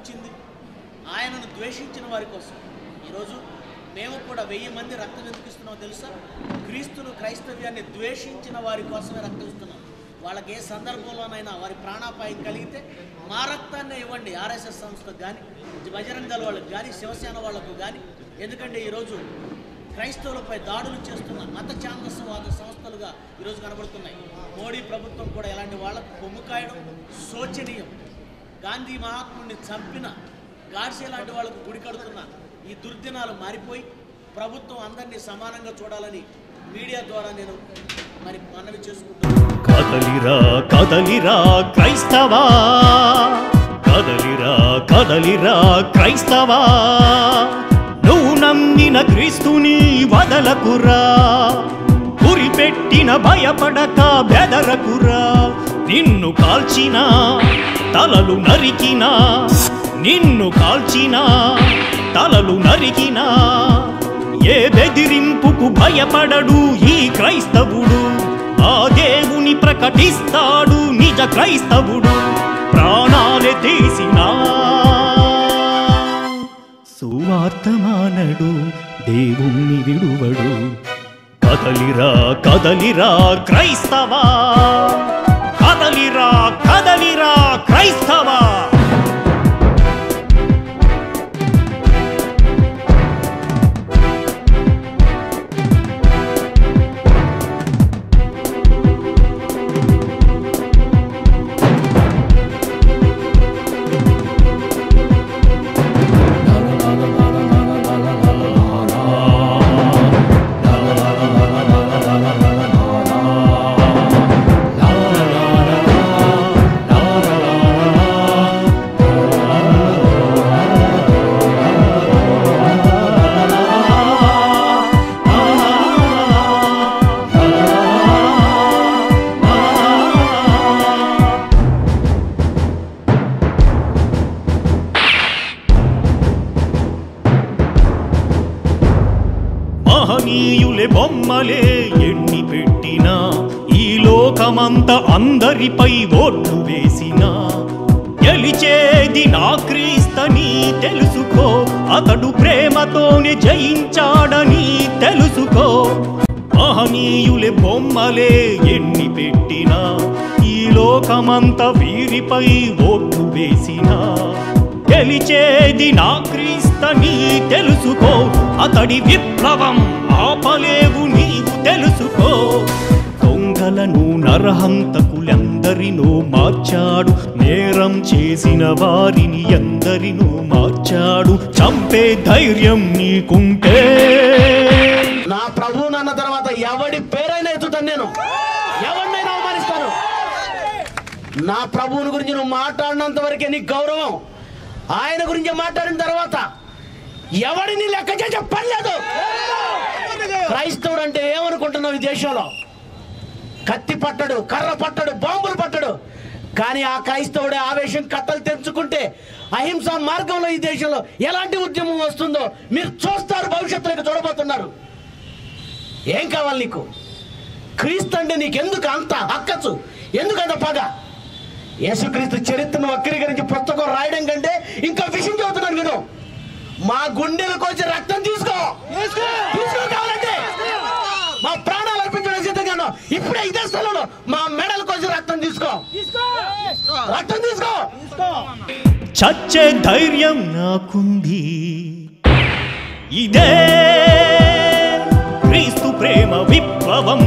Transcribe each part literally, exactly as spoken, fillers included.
ఉంచింది? ఆయనను ద్వేషించిన వారి కోసం. ఈరోజు మేము కూడా వెయ్యి మంది రక్తం ఎందుకు ఇస్తున్నామో తెలుసా? క్రీస్తును క్రైస్తవ్యాన్ని ద్వేషించిన వారి కోసమే రక్తం ఇస్తున్నాం. వాళ్ళకి ఏ సందర్భంలోనైనా వారి ప్రాణాపాయం కలిగితే మా రక్తాన్నే ఇవ్వండి, ఆర్ఎస్ఎస్ సంస్థకు కానీ, బజరంగ దళ వాళ్ళకు కానీ, శివసేన వాళ్లకు కానీ. ఎందుకంటే ఈరోజు క్రైస్తవులపై దాడులు చేస్తున్న మత ఛాందసవాద సంస్థలుగా ఈరోజు కనబడుతున్నాయి. మోడీ ప్రభుత్వం కూడా ఇలాంటి వాళ్లకు కొమ్ము కాయడం శోచనీయం. గాంధీ మహాత్ముడిని చంపిన గాడ్సే లాంటి వాళ్లకు గుడి కడుతున్న ఈ దుర్దినాలు మారిపోయి ప్రభుత్వం అందరినీ సమానంగా చూడాలని మీడియా ద్వారా నేను మరి మనవి చేసుకుంటున్నాను. కదలిరా కదలిరా క్రైస్తవా, కదలిరా కదలిరా క్రైస్తవా, నువ్వు నమ్మిన క్రీస్తుని వదలకురా, గురిపెట్టిన భయపడక బెదరకురా. నిన్ను కాల్చిన తలలు నరికినా, నిన్ను కాల్చిన తలలు నరికినా, ఏ బెదిరింపుకు భయపడడు ఈ క్రైస్తవుడు. ఆ దేవుని ప్రకటిస్తాడు నిజ క్రైస్తవుడు. ప్రాణాలే తీసినా సువార్తమానడు, దేవుణ్ణి విడువడు. కదలిరా కదలిరా క్రైస్తవా, కదలిరా కదలిరా క్రైస్తవా. మహనీయులే బొమ్మలే ఎన్ని పెట్టినా, ఈ లోకమంతా అందరిపై ఓట్లు వేసినా, గెలిచేది నా క్రీస్తని తెలుసుకో, అతడు ప్రేమతోనే జయించాడని తెలుసుకో. మహనీయులే బొమ్మలే ఎన్ని పెట్టినా, ఈ లోకమంతా వీరిపై ఓట్లు వేసినా, గెలిచేది నా క్రీస్తని తెలుసుకో, అతడి విప్లవం ఆపలేవు నీవు తెలుసుకో. దొంగలను నరహంతకులందరినో మార్చాడు, నేరం చేసిన వారిని ఎందరినో మార్చాడు. చంపే ధైర్యం నీకుంటే నా ప్రభు నాన్న తర్వాత ఎవడి పేరైనా ఎత్తుతాను, నేను ఎవరినైనా అవమానిస్తాను. నా ప్రభువుని గురించి నువ్వు మాట్లాడినంత వరకే నీకు గౌరవం. ఆయన గురించి మాట్లాడిన తర్వాత ఎవడిని లెక్క చేసే పని లేదు. క్రైస్తవుడు అంటే ఏమనుకుంటున్నావు? ఈ దేశంలో కత్తి పట్టడు, కర్ర పట్టడు, బాంబులు పట్టడు. కానీ ఆ క్రైస్తవుడే ఆవేశం కట్టలు తెంచుకుంటే అహింసా మార్గంలో ఈ దేశంలో ఎలాంటి ఉద్యమం వస్తుందో మీరు చూస్తారు, భవిష్యత్తులోకి చూడబోతున్నారు. ఏం కావాలి నీకు? క్రీస్తు అంటే నీకెందుకు అంత అక్కచ్చు, ఎందుకంత పగ? యేసుక్రీస్తు చరిత్రను వక్రీకరించి పుస్తకం రాయడం కంటే ఇంకా విషయం చెబుతున్నాను నేను. మా గుండెలకు వచ్చి రక్తం తీసుకో, తీసుకో కావాలంటే మా ప్రాణాలు అర్పించడం సిద్ధంగాను. ఇప్పుడే ఇదే స్థలంలో మా మెడలకు వచ్చి రక్తం తీసుకో, రక్తం తీసుకో. చచ్చే ధైర్యం నాకుంది, ఇదే క్రీస్తు ప్రేమ విప్లవం,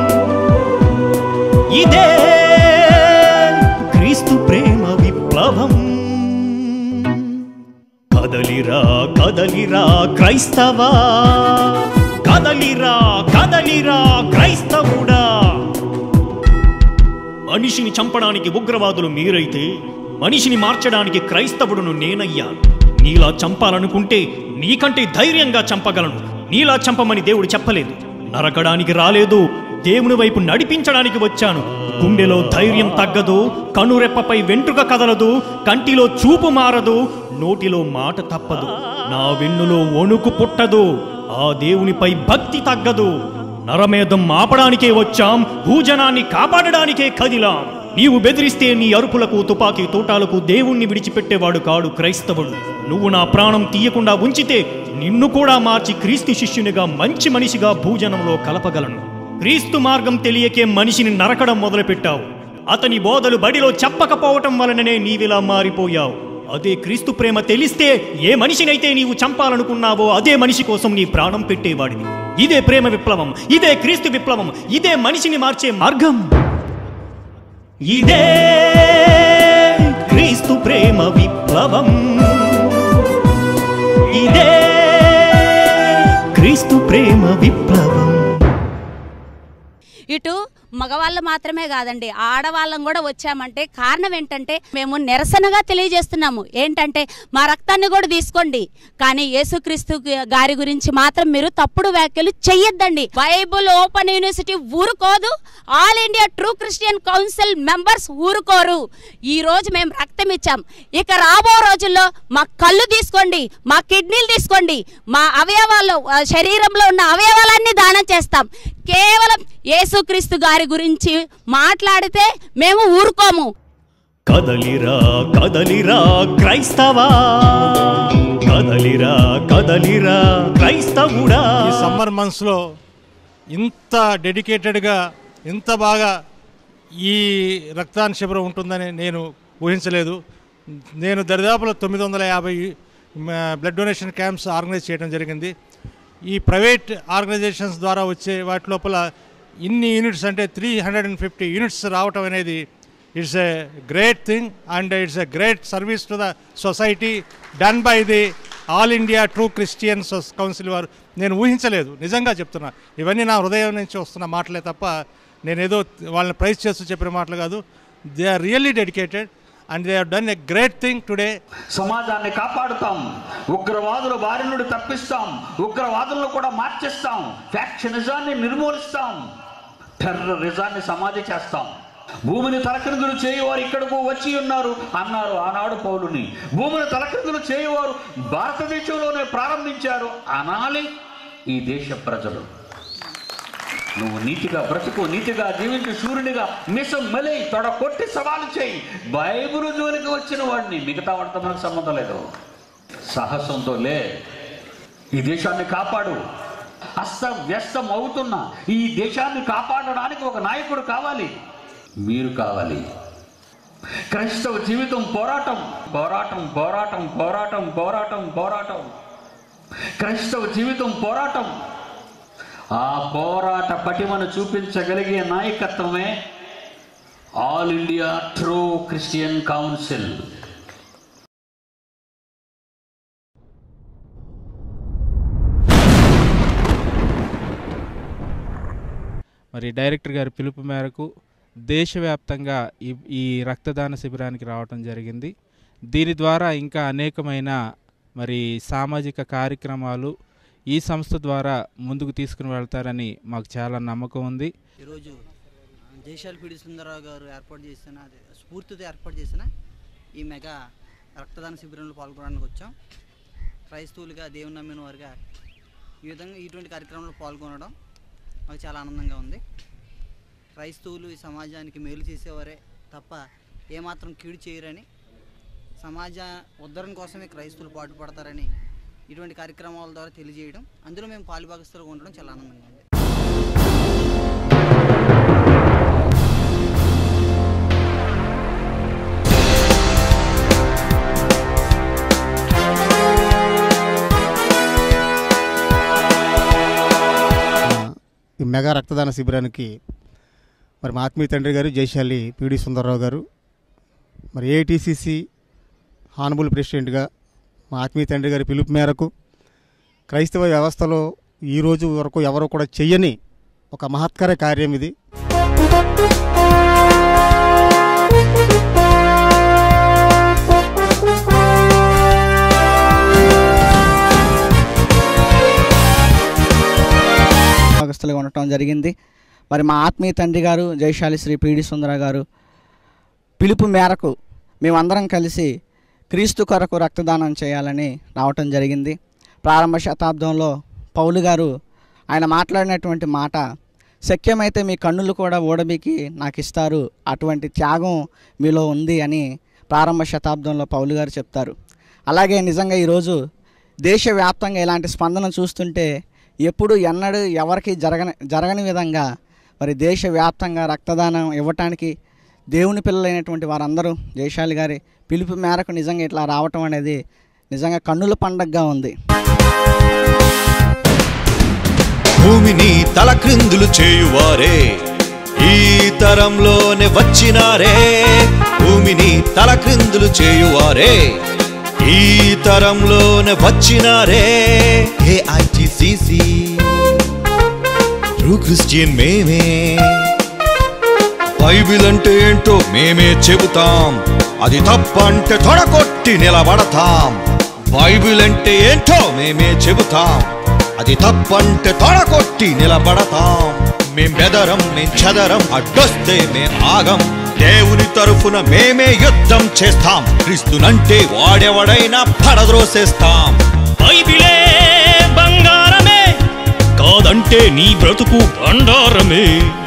ఇదే క్రీస్తు ప్రేమ విప్లవం. కదలిరా కదలిరా క్రైస్తవా, కదలిరా కదలిరా క్రైస్తవుడా. మనిషిని చంపడానికి ఉగ్రవాదులు మీరైతే మనిషిని మార్చడానికి క్రైస్తవుడును నేనయ్యాను. నీలా చంపాలనుకుంటే నీకంటే ధైర్యంగా చంపగలను. నీలా చంపమని దేవుడు చెప్పలేదు. నరకడానికి రాలేదు, దేవుని వైపు నడిపించడానికి వచ్చాను. గుండెలో ధైర్యం తగ్గదు, కనురెప్పపై వెంట్రుక కదలదు, కంటిలో చూపు మారదు, నోటిలో మాట తప్పదు, నా వెన్నులో వణుకు పుట్టదు, ఆ దేవునిపై భక్తి తగ్గదు. నరమేధం ఆపడానికే వచ్చాం, భూజనాన్ని కాపాడడానికే కదిలాం. నీవు బెదిరిస్తే నీ అరుపులకు తుపాకీ తోటాలకు దేవుణ్ణి విడిచిపెట్టేవాడు కాడు క్రైస్తవుడు. నువ్వు నా ప్రాణం తీయకుండా ఉంచితే నిన్ను కూడా మార్చి క్రీస్తు శిష్యునిగా మంచి మనిషిగా భూజనంలో కలపగలను. క్రీస్తు మార్గం తెలియకే మనిషిని నరకడం మొదలుపెట్టావు. అతని బోధలు బడిలో చెప్పకపోవటం వలననే నీవిలా మారిపోయావు. అదే క్రీస్తు ప్రేమ తెలిస్తే ఏ మనిషినైతే నీవు చంపాలనుకున్నావో అదే మనిషి కోసం నీ ప్రాణం పెట్టేవాడివి. ఇదే ప్రేమ విప్లవం, ఇదే క్రీస్తు విప్లవం, ఇదే మనిషిని మార్చే మార్గం. ఇదే క్రీస్తు ప్రేమ విప్లవం, ఇదే క్రీస్తు ప్రేమ విప్లవం. ఇటు మగవాళ్ళు మాత్రమే కాదండి, ఆడవాళ్ళం కూడా వచ్చామంటే కారణం ఏంటంటే మేము నిరసనగా తెలియజేస్తున్నాము. ఏంటంటే మా రక్తాన్ని కూడా తీసుకోండి, కానీ యేసుక్రీస్తు గారి గురించి మాత్రం మీరు తప్పుడు వ్యాఖ్యలు చెయ్యొద్దండి. బైబుల్ ఓపెన్ యూనివర్సిటీ ఊరుకోదు, all India true Christian council members ఊరుకోరు. ఈ రోజు మేము రక్తం ఇచ్చాం, ఇక రాబో రోజుల్లో మా కళ్ళు తీసుకోండి, మా కిడ్నీలు తీసుకోండి, మా అవయవాల్లో శరీరంలో ఉన్న అవయవాలన్నీ దానం చేస్తాం. కేవలం యేసుక్రీస్తు గారి గురించి మాట్లాడితే మేము ఊరుకోము. కదలిరా కదలిరా క్రైస్తవా, కదలిరా కదలిరా క్రైస్తవుడా. ఈ సమ్మర్ మంత్స్లో ఇంత డెడికేటెడ్గా ఇంత బాగా ఈ రక్తదాన శిబిరం ఉంటుందని నేను ఊహించలేదు. నేను దరిదాపులో తొమ్మిది వందల యాభై బ్లడ్ డొనేషన్ క్యాంప్స్ ఆర్గనైజ్ చేయడం జరిగింది. ఈ ప్రైవేట్ ఆర్గనైజేషన్స్ ద్వారా వచ్చే వాటి లోపల ఇన్ని యూనిట్స్ అంటే three hundred and fifty units రావటం అనేది it's a great thing and it's a great service to the society done by the all India true Christian council వారు. నేను ఊహించలేదు, నిజంగా చెప్తున్నా. ఇవన్నీ నా హృదయం నుంచి వస్తున్న మాటలే తప్ప నేనేదో వాళ్ళని ప్రైజ్ చేస్తూ చెప్పిన మాటలు కాదు. They are really dedicated and they have done a great thing today. సమాజాన్ని కాపాడుతాం, ఉగ్రవాదుల బారి నుండి తప్పిస్తాం, ఉగ్రవాదులను కూడా మార్చేస్తాం, ఫ్యాక్షనిజాన్ని నిర్మూలిస్తాం, టెర్రరిజాన్ని సమాధి చేస్తాం. భూమిని తలక్రిందులు చేయవారు ఇక్కడకు వచ్చి ఉన్నారు అన్నారు ఆనాడు పౌలుని. భూమిని తలక్రిందులు చేయవారు భారతదేశంలోనే ప్రారంభించారు అనాలి ఈ దేశ ప్రజలు. నువ్వు నీతిగా బ్రతుకు, నీతిగా జీవించు, సూర్యునిగా మిసం మలై తొడ కొట్టి సవాలు చేయి. బైబిల్ జోలికి వచ్చిన వాడిని మిగతా వాడితో మనకు సంబంధం లేదు. సాహసంతో లే, ఈ దేశాన్ని కాపాడు. అస్తవ్యస్తం అవుతున్న ఈ దేశాన్ని కాపాడడానికి ఒక నాయకుడు కావాలి, మీరు కావాలి. క్రైస్తవ జీవితం పోరాటం పోరాటం పోరాటం పోరాటం పోరాటం పోరాటం క్రైస్తవ జీవితం పోరాటం. ఆ పోరాట పటిమను చూపించగలిగే నాయకత్వమే all India true Christian council. మరి డైరెక్టర్ గారి పిలుపు మేరకు దేశవ్యాప్తంగా ఈ ఈ రక్తదాన శిబిరానికి రావటం జరిగింది. దీని ద్వారా ఇంకా అనేకమైన మరి సామాజిక కార్యక్రమాలు ఈ సంస్థ ద్వారా ముందుకు తీసుకుని వెళ్తారని మాకు చాలా నమ్మకం ఉంది. ఈరోజు జైశాలి పీడి సుందరరావు గారు ఏర్పాటు చేసిన స్ఫూర్తితో ఏర్పాటు చేసిన ఈ మెగా రక్తదాన శిబిరంలో పాల్గొనడానికి వచ్చాం. క్రైస్తవులుగా దేవుని నమ్మిన వారుగా ఈ విధంగా ఇటువంటి కార్యక్రమంలో పాల్గొనడం మాకు చాలా ఆనందంగా ఉంది. క్రైస్తవులు ఈ సమాజానికి మేలు చేసేవారే తప్ప ఏమాత్రం కీడు చేయరని, సమాజ ఉద్ధరణ కోసమే క్రైస్తవులు పాటుపడతారని ఇటువంటి కార్యక్రమాల ద్వారా తెలియజేయడం, అందులో మేము పాలుభాగస్తులుగా ఉండడం చాలా ఆనందంగా ఉంది. ఈ మెగా రక్తదాన శిబిరానికి మరి మా ఆత్మీయ తండ్రి గారు జైశాలి పీడి సుందరరావు గారు, మరి ఏఐటీసీసీ హానబుల్ ప్రెసిడెంట్గా మా ఆత్మీయ తండ్రి గారి పిలుపు మేరకు క్రైస్తవ వ్యవస్థలో ఈరోజు వరకు ఎవరు కూడా చెయ్యని ఒక మహత్కర కార్యం ఇది. భాగస్తులుగా ఉండటం జరిగింది. మరి మా ఆత్మీయ తండ్రి గారు జైశాలి శ్రీ పీడి సుందర గారు పిలుపు మేరకు మేమందరం కలిసి క్రీస్తు కొరకు రక్తదానం చేయాలని రావటం జరిగింది. ప్రారంభ శతాబ్దంలో పౌలు గారు ఆయన మాట్లాడినటువంటి మాట శక్యమైతే మీ కన్నులు కూడా ఓడబీకి నాకు ఇస్తారు, అటువంటి త్యాగం మీలో ఉంది అని ప్రారంభ శతాబ్దంలో పౌలు గారు చెప్తారు. అలాగే నిజంగా ఈరోజు దేశవ్యాప్తంగా ఇలాంటి స్పందన చూస్తుంటే ఎప్పుడు ఎన్నడూ ఎవరికి జరగని జరగని విధంగా మరి దేశవ్యాప్తంగా రక్తదానం ఇవ్వటానికి దేవుని పిల్లలైనటువంటి వారందరూ జయశాలి గారి పిలుపు మేరకు నిజంగా ఇట్లా రావటం అనేది నిజంగా కన్నుల పండగగా ఉంది. భూమిని తలక్రిందులు చేయువారే ఈ తరంలోనే వచ్చినారే, భూమిని తలక్రిందులు చేయువారే ఈ తరంలోనే వచ్చినారే. ఏఐటిసిసి ట్రూ క్రిస్టియన్ మేమే, బైబిల్ అంటే ఏంటో మేమే చెబుతాం, అది తప్పంటే తొడగొట్టి నిలబడతాం. బైబిల్ అంటే ఏంటో మేమే చెబుతాం, అది తప్పంటే తొడగొట్టి నిలబడతాం. మేం బెదరం మేం చదరం, అడ్డొస్తే మేం ఆగం, దేవుని తరఫున మేమే యుద్ధం చేస్తాం. క్రీస్తునంటే వాడెవడైనా పడద్రోసేస్తాం. బైబిలే బంగారమే, కాదంటే నీ బ్రతుకు బండారమే.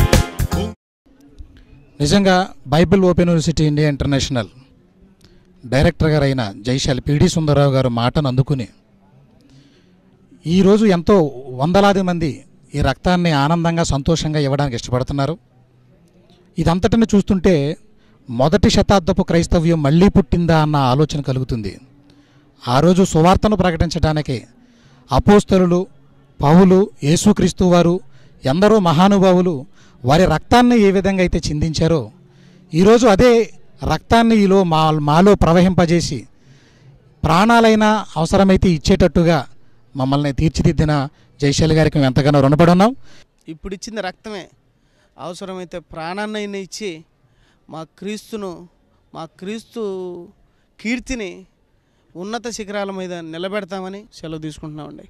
నిజంగా Bible open university India international director గారు అయిన జయశాలి పిడి సుందరరావు గారు మాటను అందుకుని ఈరోజు ఎంతో వందలాది మంది ఈ రక్తాన్ని ఆనందంగా సంతోషంగా ఇవ్వడానికి ఇష్టపడుతున్నారు. ఇదంతటిని చూస్తుంటే మొదటి శతాబ్దపు క్రైస్తవ్యం మళ్ళీ పుట్టిందా అన్న ఆలోచన కలుగుతుంది. ఆ రోజు సువార్తను ప్రకటించడానికి అపోస్తలులు, పౌలు, యేసుక్రీస్తు వారు, ఎందరో మహానుభావులు వారి రక్తాన్ని ఏ విధంగా అయితే చిందించారో ఈరోజు అదే రక్తాన్ని ఈలో మా మాలో ప్రవహింపజేసి ప్రాణాలైనా అవసరమైతే ఇచ్చేటట్టుగా మమ్మల్ని తీర్చిదిద్దిన జయశాలి గారికి మేము ఎంతగానో రుణపడి ఉన్నాం. ఇప్పుడు ఇచ్చిన రక్తమే అవసరమైతే ప్రాణాన్నైనా ఇచ్చి మా క్రీస్తును మా క్రీస్తు కీర్తిని ఉన్నత శిఖరాల మీద నిలబెడతామని సెలవు తీసుకుంటున్నామండి.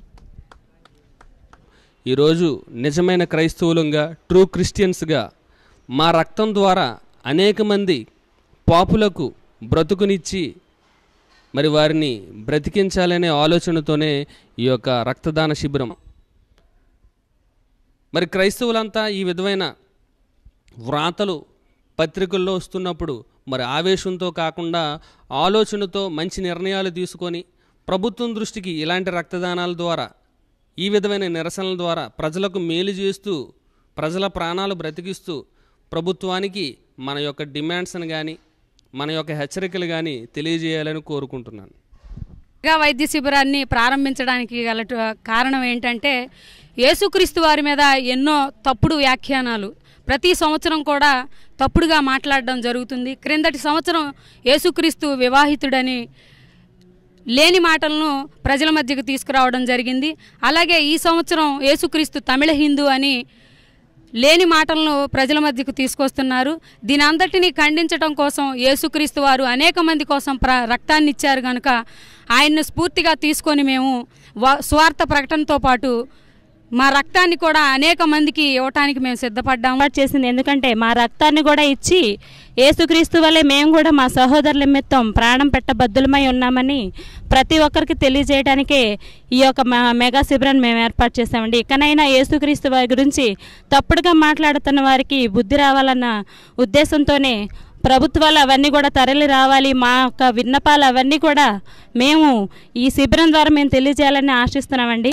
ఈరోజు నిజమైన క్రైస్తవులంగా ట్రూ క్రిస్టియన్స్గా మా రక్తం ద్వారా అనేక మంది పాపులకు బ్రతుకునిచ్చి మరి వారిని బ్రతికించాలనే ఆలోచనతోనే ఈ యొక్క రక్తదాన శిబిరం. మరి క్రైస్తవులంతా ఈ విధమైన వ్రాతలు పత్రికల్లో వస్తున్నప్పుడు మరి ఆవేశంతో కాకుండా ఆలోచనతో మంచి నిర్ణయాలు తీసుకొని ప్రభుత్వం దృష్టికి ఇలాంటి రక్తదానాల ద్వారా ఈ విధమైన నిరసనల ద్వారా ప్రజలకు మేలు చేస్తూ ప్రజల ప్రాణాలు బ్రతికిస్తూ ప్రభుత్వానికి మన యొక్క డిమాండ్స్ని కానీ మన యొక్క హెచ్చరికలు కానీ తెలియజేయాలని కోరుకుంటున్నాను. మెగా వైద్య శిబిరాన్ని ప్రారంభించడానికి గల కారణం ఏంటంటే యేసుక్రీస్తు వారి మీద ఎన్నో తప్పుడు వ్యాఖ్యానాలు ప్రతి సంవత్సరం కూడా తప్పుడుగా మాట్లాడడం జరుగుతుంది. క్రిందటి సంవత్సరం యేసుక్రీస్తు వివాహితుడని లేని మాటలను ప్రజల మధ్యకు తీసుకురావడం జరిగింది. అలాగే ఈ సంవత్సరం యేసుక్రీస్తు తమిళ హిందూ అని లేని మాటలను ప్రజల మధ్యకు తీసుకొస్తున్నారు. దీని అంతటినీ ఖండించడం కోసం యేసుక్రీస్తు వారు అనేక మంది కోసం ప్ర రక్తాన్ని ఇచ్చారు కనుక ఆయన్ను స్ఫూర్తిగా తీసుకొని మేము స్వార్థ ప్రకటనతో పాటు మా రక్తాన్ని కూడా అనేక మందికి ఇవ్వటానికి మేము సిద్ధపడ్డాము చేసింది. ఎందుకంటే మా రక్తాన్ని కూడా ఇచ్చి యేసుక్రీస్తు వల్లే మేము కూడా మా సహోదరుల నిమిత్తం ప్రాణం పెట్టబద్దులమై ఉన్నామని ప్రతి ఒక్కరికి తెలియజేయడానికే ఈ యొక్క మెగా శిబిరాన్ని మేము ఏర్పాటు చేసామండి. ఇకనైనా యేసుక్రీస్తు వారి గురించి తప్పుడుగా మాట్లాడుతున్న వారికి బుద్ధి రావాలన్న ఉద్దేశంతోనే ప్రభుత్వాలు అవన్నీ కూడా తరలి రావాలి, మా యొక్క విన్నపాలు అవన్నీ కూడా మేము ఈ శిబిరం ద్వారా మేము తెలియజేయాలని ఆశిస్తున్నామండి.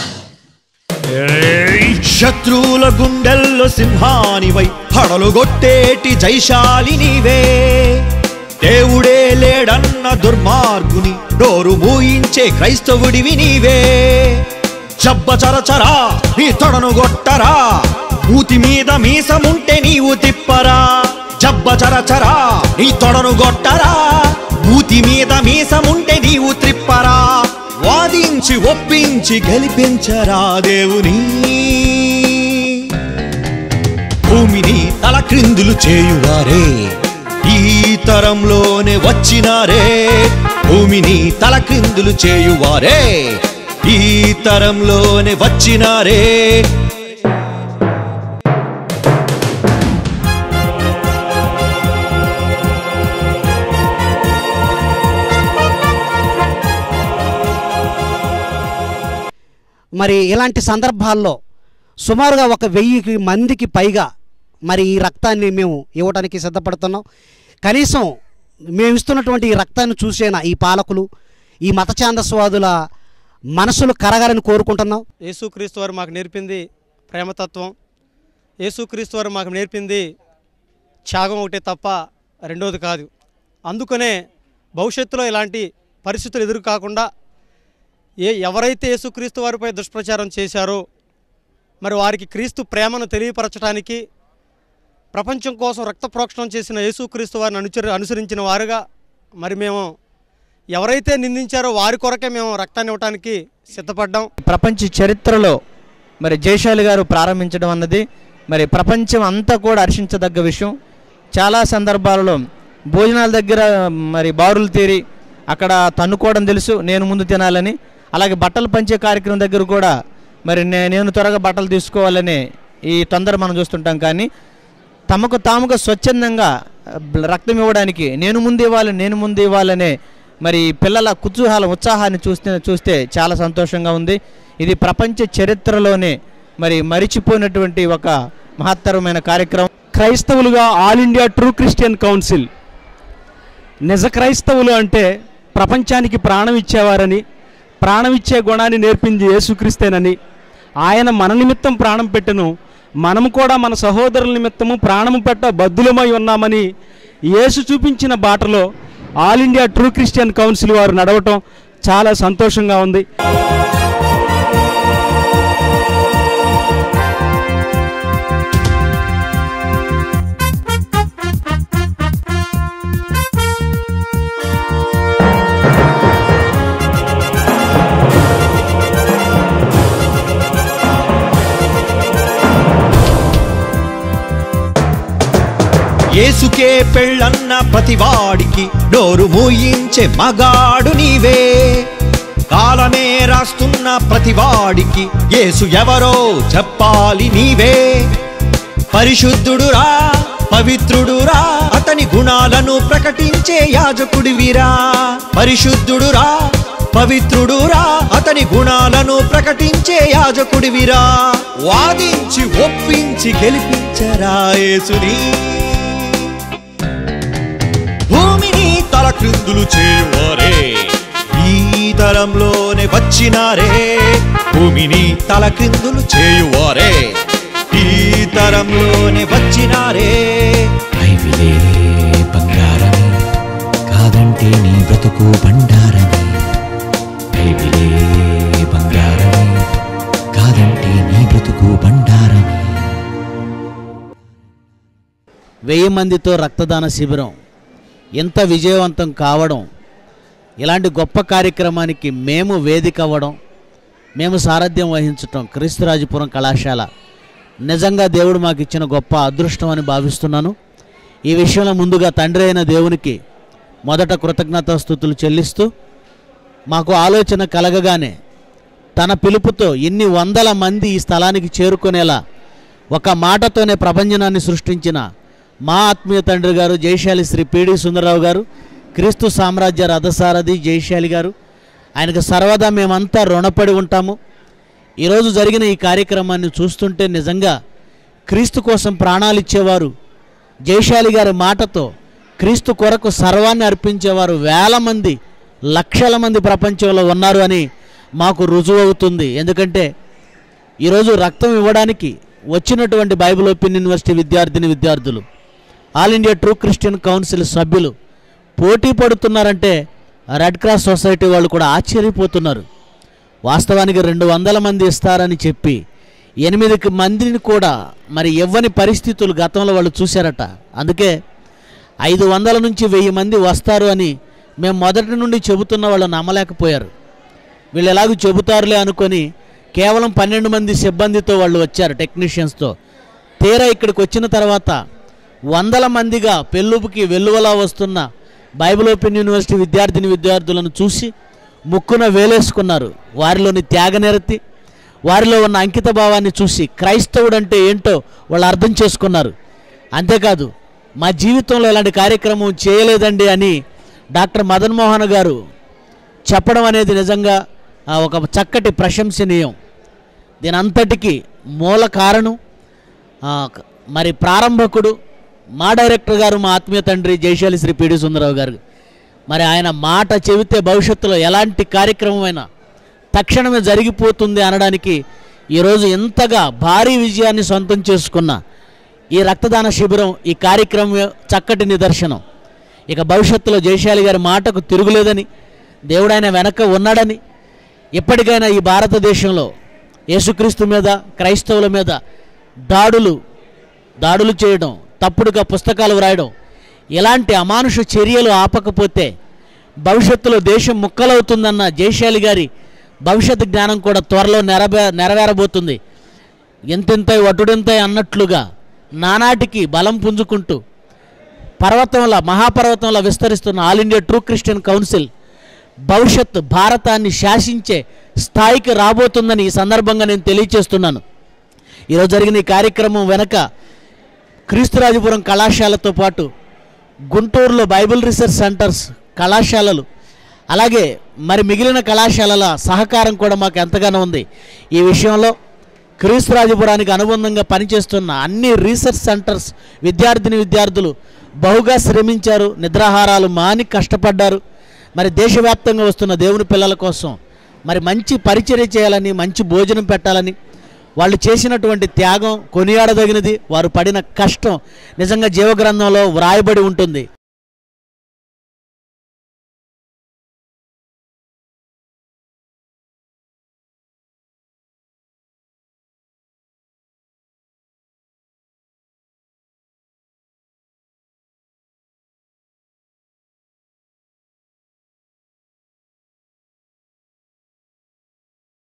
శత్రువుల గుండెల్లో సింహానివై హడలుగొట్టేటి జయశాలి నీవే, దేవుడే లేడన్న దుర్మార్గుని డోరు మూయించే క్రైస్తవుడివి నీవే. జబ్బ చరచరా నీ తొడను గొట్టరా, మూతి మీద మీసముంటే నీవు తిప్పరా. జబ్బ చరచరా నీ తొడను గొట్టరా, మూతి మీద మీసముంటే నీవు త్రిప్పరా. వాదించి ఒప్పించి గెలిపించరా దేవుని. భూమిని తలక్రిందులు చేయువారే ఈ తరంలోనే వచ్చినారే, భూమిని తలక్రిందులు చేయువారే ఈ తరంలోనే వచ్చినారే. మరి ఇలాంటి సందర్భాల్లో సుమారుగా ఒక వెయ్యి మందికి పైగా మరి ఈ రక్తాన్ని మేము ఇవ్వడానికి సిద్ధపడుతున్నాం. కనీసం మేము ఇస్తున్నటువంటి ఈ రక్తాన్ని చూసేనా ఈ పాలకులు, ఈ మత ఛాందస్వాదుల మనసులు కరగాలని కోరుకుంటున్నాం. యేసుక్రీస్తు వారు మాకు నేర్పింది ప్రేమతత్వం. యేసుక్రీస్తు వారు మాకు నేర్పింది త్యాగం ఒకటే తప్ప రెండోది కాదు. అందుకనే భవిష్యత్తులో ఇలాంటి పరిస్థితులు ఎదురు కాకుండా ఏ ఎవరైతే యేసుక్రీస్తు వారిపై దుష్ప్రచారం చేశారో మరి వారికి క్రీస్తు ప్రేమను తెలియపరచడానికి ప్రపంచం కోసం రక్త ప్రోక్షణం చేసిన యేసుక్రీస్తు వారిని అనుచరి అనుసరించిన వారుగా మరి మేము ఎవరైతే నిందించారో వారి కొరకే మేము రక్తాన్ని ఇవ్వడానికి సిద్ధపడ్డాం. ప్రపంచ చరిత్రలో మరి జయశాలి గారు ప్రారంభించడం అన్నది మరి ప్రపంచం అంతా కూడా హర్షించదగ్గ విషయం. చాలా సందర్భాలలో భోజనాల దగ్గర మరి బారులు తీరి అక్కడ తన్నుకోవడం తెలుసు, నేను ముందు తినాలని. అలాగే బట్టలు పంచే కార్యక్రమం దగ్గర కూడా మరి నేను త్వరగా బట్టలు తీసుకోవాలని ఈ తొందర మనం చూస్తుంటాం. కానీ తమకు తాముగా స్వచ్ఛందంగా రక్తం ఇవ్వడానికి నేను ముందు ఇవ్వాలి నేను ముందు ఇవ్వాలనే మరి పిల్లల కుతూహలం ఉత్సాహాన్ని చూస్తే చూస్తే చాలా సంతోషంగా ఉంది. ఇది ప్రపంచ చరిత్రలోనే మరి మరిచిపోయినటువంటి ఒక మహత్తరమైన కార్యక్రమం. క్రైస్తవులుగా all India true Christian council నిజ క్రైస్తవులు అంటే ప్రపంచానికి ప్రాణం ఇచ్చేవారని, ప్రాణం ఇచ్చే గుణాన్ని నేర్పింది యేసుక్రీస్తేనని, ఆయన మన నిమిత్తం ప్రాణం పెట్టెను, మనము కూడా మన సహోదరుల నిమిత్తము ప్రాణము పెట్ట బద్దులమై ఉన్నామని యేసు చూపించిన బాటలో all India true Christian council వారు నడవటం చాలా సంతోషంగా ఉంది. యేసుకే పెళ్ళన్న ప్రతివాడికి నోరు మూయించే మగాడు నీవే. కాలమే రాస్తున్న ప్రతివాడికి యేసు ఎవరో చెప్పాలి నీవే. పరిశుద్ధుడురా పవిత్రుడురా అతని గుణాలను ప్రకటించే యాజకుడివిరా. పరిశుద్ధుడురా పవిత్రుడురా అతని గుణాలను ప్రకటించే యాజకుడివిరా. వాదించి ఒప్పించి గెలిపించరా యేసుని. భూమిని తలక్రిందులు చేయువారే ఈ తరంలోనే వచ్చినారే. భూమిని తలక్రిందులు చేయువారే ఈ తరంలోనే వచ్చినారే. బైబిలే బంగారమే కాదంటే నీ బ్రతుకు బండారమే. బైబిలే బంగారమే కాదంటే నీ బ్రతుకు బండారమే. వెయ్యి మందితో రక్తదాన శిబిరం ఎంత విజయవంతం కావడం, ఇలాంటి గొప్ప కార్యక్రమానికి మేము వేదిక అవ్వడం, మేము సారథ్యం వహించటం క్రీస్తురాజపురం కళాశాల నిజంగా దేవుడు మాకు ఇచ్చిన గొప్ప అదృష్టం అని భావిస్తున్నాను. ఈ విషయంలో ముందుగా తండ్రి అయిన దేవునికి మొదట కృతజ్ఞతాస్తుతులు చెల్లిస్తూ మాకు ఆలోచన కలగగానే తన పిలుపుతో ఇన్ని వందల మంది ఈ స్థలానికి చేరుకునేలా ఒక మాటతోనే ప్రభంజనాన్ని సృష్టించిన మా ఆత్మీయ తండ్రి గారు జయశాలి శ్రీ పిడి సుందరరావు గారు, క్రీస్తు సామ్రాజ్య రథసారథి జయశాలి గారు, ఆయనకు సర్వదా మేమంతా రుణపడి ఉంటాము. ఈరోజు జరిగిన ఈ కార్యక్రమాన్ని చూస్తుంటే నిజంగా క్రీస్తు కోసం ప్రాణాలు ఇచ్చేవారు, జయశాలి గారి మాటతో క్రీస్తు కొరకు సర్వాన్ని అర్పించేవారు వేల మంది లక్షల మంది ప్రపంచంలో ఉన్నారు అని మాకు రుజువు అవుతుంది. ఎందుకంటే ఈరోజు రక్తం ఇవ్వడానికి వచ్చినటువంటి బైబిల్ ఓపెన్ యూనివర్సిటీ విద్యార్థిని విద్యార్థులు, all India true Christian council సభ్యులు పోటీ పడుతున్నారంటే రెడ్ క్రాస్ సొసైటీ వాళ్ళు కూడా ఆశ్చర్యపోతున్నారు. వాస్తవానికి రెండు వందల మంది ఇస్తారని చెప్పి ఎనిమిది మందిని కూడా మరి ఇవ్వని పరిస్థితులు గతంలో వాళ్ళు చూశారట. అందుకే ఐదు వందల నుంచి వెయ్యి మంది వస్తారు అని మేము మొదటి నుండి చెబుతున్న వాళ్ళు నమ్మలేకపోయారు. వీళ్ళు ఎలాగూ చెబుతారులే అనుకొని కేవలం పన్నెండు మంది సిబ్బందితో వాళ్ళు వచ్చారు, టెక్నీషియన్స్తో. తీరా ఇక్కడికి వచ్చిన తర్వాత వందల మందిగా పెళ్ళుపుకి వెల్లువలా వస్తున్న బైబిల్ ఓపెన్ యూనివర్సిటీ విద్యార్థిని విద్యార్థులను చూసి ముక్కున వేలేసుకున్నారు. వారిలోని త్యాగనిరతి, వారిలో ఉన్న అంకిత భావాన్ని చూసి క్రైస్తవుడు అంటే ఏంటో వాళ్ళు అర్థం చేసుకున్నారు. అంతేకాదు మా జీవితంలో ఇలాంటి కార్యక్రమం చేయలేదండి అని డాక్టర్ మదన్ మోహన్ గారు చెప్పడం అనేది నిజంగా ఒక చక్కటి ప్రశంసనీయం. దీని అంతటికి మూల కారణం ఆ, మరి ప్రారంభకుడు మా డైరెక్టర్ గారు, మా ఆత్మీయ తండ్రి జయశాలి శ్రీ పిడి సుందరరావు గారు. మరి ఆయన మాట చెబితే భవిష్యత్తులో ఎలాంటి కార్యక్రమమైనా తక్షణమే జరిగిపోతుంది అనడానికి ఈరోజు ఎంతగా భారీ విజయాన్ని సొంతం చేసుకున్న ఈ రక్తదాన శిబిరం, ఈ కార్యక్రమం చక్కటి నిదర్శనం. ఇక భవిష్యత్తులో జయశాలి గారి మాటకు తిరుగులేదని, దేవుడు ఆయన వెనక ఉన్నాడని, ఎప్పటికైనా ఈ భారతదేశంలో యేసుక్రీస్తు మీద, క్రైస్తవుల మీద దాడులు దాడులు చేయడం, తప్పుడుగా పుస్తకాలు వ్రాయడం, ఇలాంటి అమానుష చర్యలు ఆపకపోతే భవిష్యత్తులో దేశం ముక్కలవుతుందన్న జయశాలి గారి భవిష్యత్తు జ్ఞానం కూడా త్వరలో నెరవే నెరవేరబోతుంది. ఎంతెంత వటుడెంత అన్నట్లుగా నానాటికి బలం పుంజుకుంటూ పర్వతంలా, మహాపర్వతంలా విస్తరిస్తున్న all India true Christian council భవిష్యత్తు భారతాన్ని శాసించే స్థాయికి రాబోతుందని ఈ సందర్భంగా నేను తెలియచేస్తున్నాను. ఈరోజు జరిగిన ఈ కార్యక్రమం వెనక క్రీస్తురాజపురం కళాశాలతో పాటు గుంటూరులో బైబిల్ రీసెర్చ్ సెంటర్స్ కళాశాలలు, అలాగే మరి మిగిలిన కళాశాలల సహకారం కూడా మాకు ఎంతగానో ఉంది. ఈ విషయంలో క్రీస్తురాజపురానికి అనుబంధంగా పనిచేస్తున్న అన్ని రీసెర్చ్ సెంటర్స్ విద్యార్థిని విద్యార్థులు బహుగా శ్రమించారు, నిద్రాహారాలు మాని కష్టపడ్డారు. మరి దేశవ్యాప్తంగా వస్తున్న దేవుని పిల్లల కోసం మరి మంచి పరిచర్య చేయాలని, మంచి భోజనం పెట్టాలని, వాళ్ళు చేసినటువంటి త్యాగం కొనియాడదగినది. వారు పడిన కష్టం నిజంగా జీవగ్రంథంలో వ్రాయబడి ఉంటుంది.